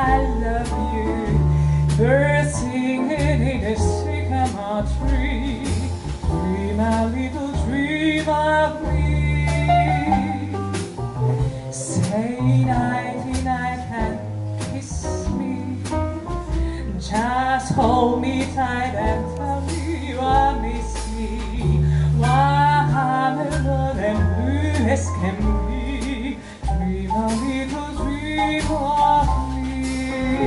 I love you. Birds singing in the sycamore tree. Dream a little dream of me. Say nighty night and kiss me. Just hold me tight and tell me you are miss me. Why 하늘은 blue as can be. Dream a little dream of me.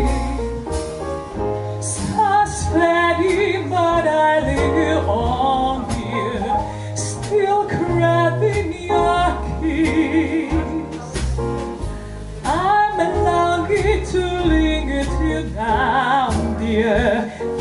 Stars fading, but I linger on here, still craving your kiss. I'm longing to linger till down, dear.